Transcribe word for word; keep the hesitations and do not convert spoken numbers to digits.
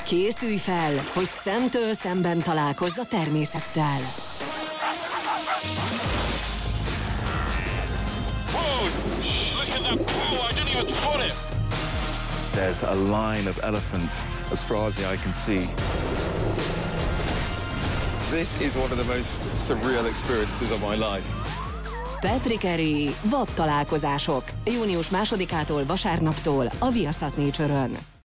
Készülj fel, hogy szemtől szemben találkozz a természettel. There's a line of elephants as far as the eye can see. This is one of the most surreal experiences of my life. Patrick Harry vadtalálkozások. június másodikától vasárnaptól a Viaszat Nature-ön.